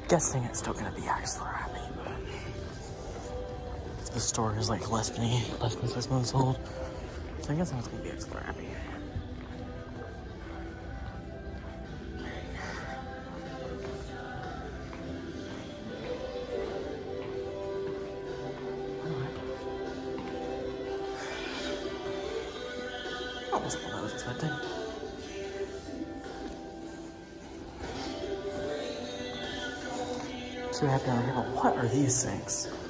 guessing it's still gonna be Axler Happy, but the store is like less than 6 months old. So I guess it's gonna be Axler Happy. That wasn't what I was expecting. So happy I'm here, but what are these things?